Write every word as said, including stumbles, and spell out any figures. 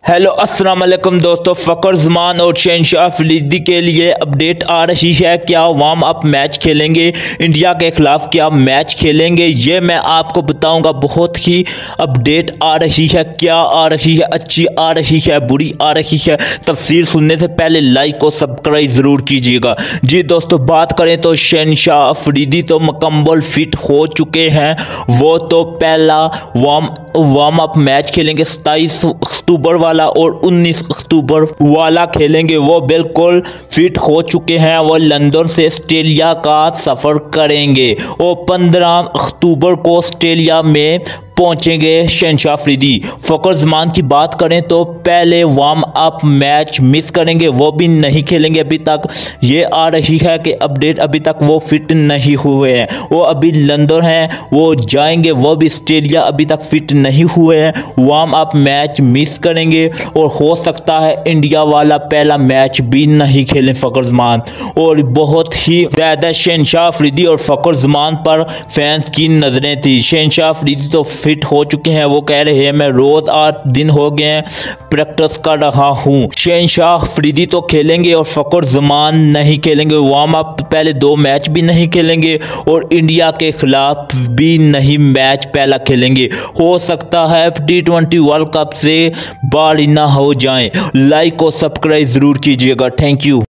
Hello अस्सलाम वालेकुम दोस्तों, फ़खर ज़मान और शहनशाह अफरीदी के लिए अपडेट आ रही है। क्या वार्म अप मैच खेलेंगे, इंडिया के खिलाफ क्या मैच खेलेंगे, ये मैं आपको बताऊंगा। बहुत ही अपडेट आ रही है, क्या आ रही है, अच्छी आ रही है, बुरी आ रही है। तफसीर सुनने से पहले लाइक और सब्सक्राइब ज़रूर कीजिएगा। जी दोस्तों, बात करें तो शहनशाह अफरीदी तो मुकम्मल फिट हो चुके हैं। वो तो पहला वार्म वार्म अप मैच खेलेंगे, सत्ताईस अक्टूबर वाला और उन्नीस अक्टूबर वाला खेलेंगे। वो बिल्कुल फिट हो चुके हैं। वो लंदन से ऑस्ट्रेलिया का सफ़र करेंगे और पंद्रह अक्टूबर को ऑस्ट्रेलिया में पहुंचेंगे शहनशाह अफरीदी। फ़खर ज़मान की बात करें तो पहले वार्म अप मैच मिस करेंगे, वो भी नहीं खेलेंगे। अभी तक ये आ रही है कि अपडेट अभी तक वो फिट नहीं हुए हैं। वो अभी लंदन हैं, वो जाएंगे, वो भी ऑस्ट्रेलिया अभी तक फिट नहीं हुए हैं। वार्म अप मैच मिस करेंगे और हो सकता है इंडिया वाला पहला मैच भी नहीं खेलें फ़खर ज़मान। और बहुत ही ज़्यादा शहनशाह अफरीदी और फ़खर ज़मान पर फैंस की नज़रें थी। शहनशाह अफरीदी तो फिट हो चुके हैं, वो कह रहे हैं मैं रोज आठ दिन हो गए हैं प्रैक्टिस कर रहा हूं। शहनशाह अफरीदी तो खेलेंगे और फ़खर ज़मान नहीं खेलेंगे। वार्म अप पहले दो मैच भी नहीं खेलेंगे और इंडिया के खिलाफ भी नहीं मैच पहला खेलेंगे। हो सकता है टी ट्वेंटी वर्ल्ड कप से बाहर ना हो जाएं। लाइक और सब्सक्राइब जरूर कीजिएगा। Thank you.